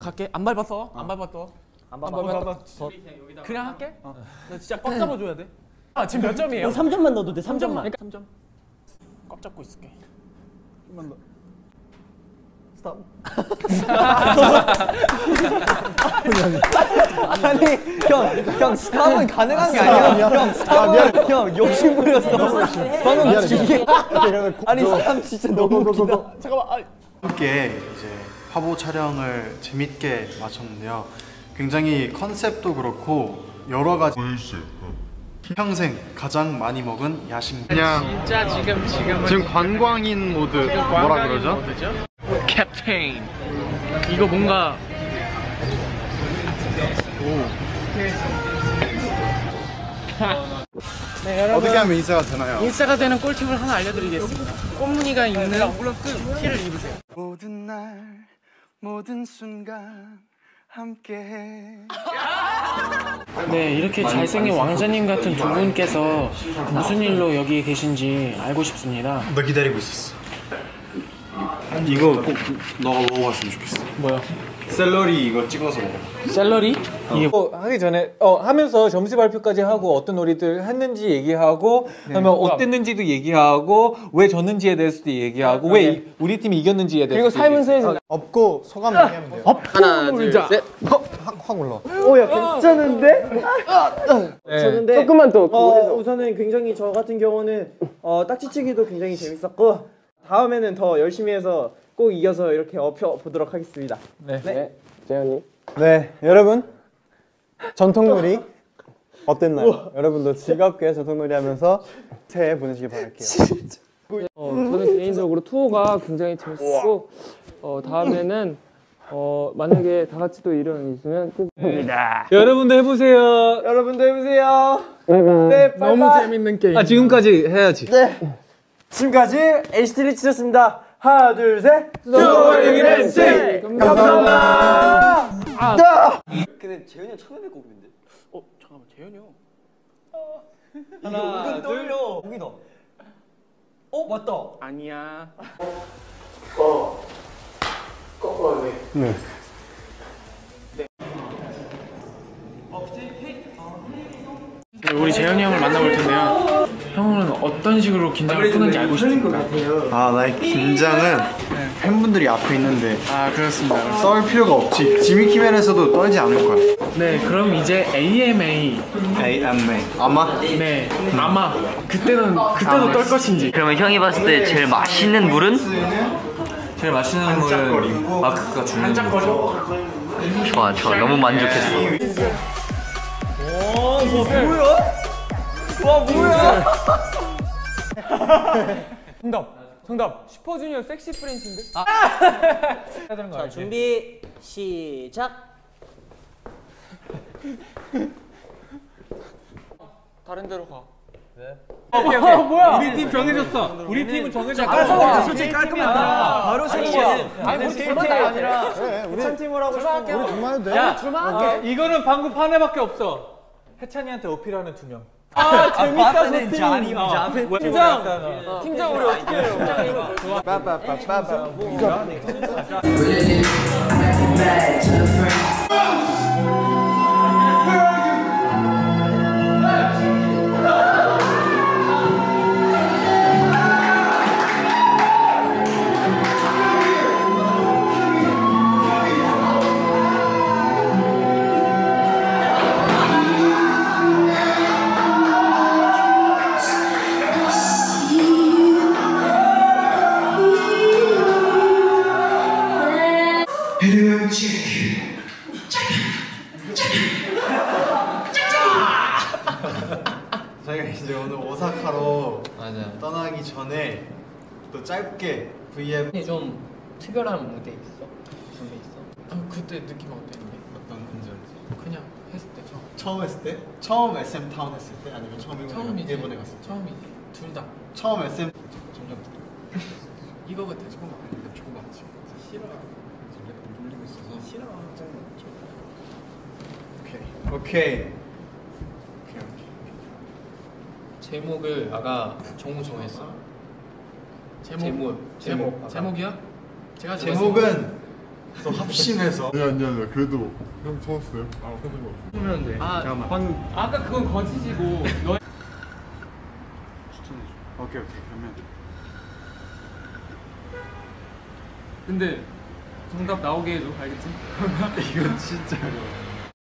갈게. 안 밟았어. 안 밟았어. 안 밟았어. 그냥 할게. 나 진짜 꽉 잡아줘야 돼. 아 지금 몇 점이에요? 3점만 넣어도 돼. 3점만. 3점. 꽉 잡고 있을게. 좀만 더. 스탑. 아니 형 스탑은 가능한 게 아니야. 형 스탑은 형 욕심 부렸어. 방금 이게 아니 스탑 진짜 너무 웃기다. 잠깐만. 함께 이제 화보 촬영을 재밌게 마쳤는데요. 굉장히 컨셉도 그렇고 여러 가지 평생 가장 많이 먹은 야식. 그냥 진짜 지금 관광인 모드 뭐라 그러죠? 모드죠? 캡테인. 이거 뭔가 네, 여러분 어떻게 하면 인싸가 되나요? 인싸가 되는 꿀팁을 하나 알려드리겠습니다. 꽃무늬가 있는 티를 입으세요. 모든 날 모든 순간 함께해. 네, 이렇게 잘생긴 왕자님 같은 두 분께서 무슨 일로 여기 계신지 알고 싶습니다. 너 기다리고 있었어. 이거 꼭 너가 먹어봤으면 좋겠어. 뭐야? 샐러리 이거 찍어서 먹어. 샐러리? 이게 하기 전에 하면서 점수 발표까지 하고 어떤 놀이들 했는지 얘기하고 그러면 어땠는지도 얘기하고 왜 졌는지에 대해서도 얘기하고 왜 우리 팀이 이겼는지에 대해서 그리고 삶은서에서 없고 소감 얘기하면 돼요. 하나, 둘, 셋. 확 올라. 오야 괜찮은데? 괜찮은데? 조금만 더. 우선은 굉장히 저 같은 경우는 딱지치기도 굉장히 재밌었고 다음에는 더 열심히 해서 꼭 이겨서 이렇게 업혀보도록 하겠습니다. 네. 재현이. 네, 여러분 전통놀이 어땠나요? 여러분도 즐겁게 전통놀이 하면서 새해 보내시길 바랄게요. 저는 개인적으로 투어가 굉장히 재밌었고 다음에는 만약에 다 같이 또 이런 있으면 꼭 여러분도 해보세요. 여러분도 해보세요. 네, 너무 재밌는 게임. 지금까지 해야지. 네. 지금까지 NCT 리치였습니다. 하나, 둘, 셋. NCT! 감사합니다. 근데 재현이 형 처음 뵙고 있는데. 잠깐만, 재현이 형. 하나, 둘, 여기다. 맞다. 아니야. 우리 재현이 형을 만나볼 텐데요. 형은 어떤 식으로 긴장을 푸는지 알고 싶습니다. 나의 긴장은 팬분들이 앞에 있는데 그렇습니다. 썰 필요가 없지. 지미키맨에서도 떨지 않을 거야. 네, 그럼 이제 AMA. AMA. 아마? 네, 아마 그때도 떨 것인지. 그러면 형이 봤을 때 제일 맛있는 물은? 제일 맛있는 물은 마크가 주는 한짝거려. 좋아 너무 만족했어. 와 뭐야? 정답. 슈퍼주니어 섹시 프렌치인데? 자 준비 시작. 다른 데로 가. 뭐야? 우리 팀 정해졌어. 우리 팀은 정해졌어. 솔직히 깔끔하다. 바로 섹시. 아니 우리 둘만 아니라. 우리 팀을 하고 싶어. 우리 둘만 해도 돼? 야, 둘만 할게. 이거는 방금 한 해밖에 없어. 해찬이한테 어필하는 두 명. 재밌다 팀. 팀장 우리 어떻게 해요? 저희가 이제 오늘 오사카로 떠나기 전에 또 짧게 VM 좀 특별한 무대 있어? 준비 있어? 그때 느낌 어땠는데? 어떤 건지 그냥 했을 때 처음 했을 때? 처음 SM 타운 했을 때? 아니면 처음이지. 일본에 갔을 때? 처음이지. 둘 다. 처음 SM 점점 이거 같아. 조금만 싫어. 돌리고 있어서 싫어. 오케이. 제목을 아까 정우 정했어. 제목이야? 제가 제목은 또 합심해서. 아니야. 그래도 형 찾았어요? 찾은 거 같아. 아까 그건 거짓이고 너 오케이 그러면 근데 정답 나오게 해줘 알겠지? 이건 진짜로.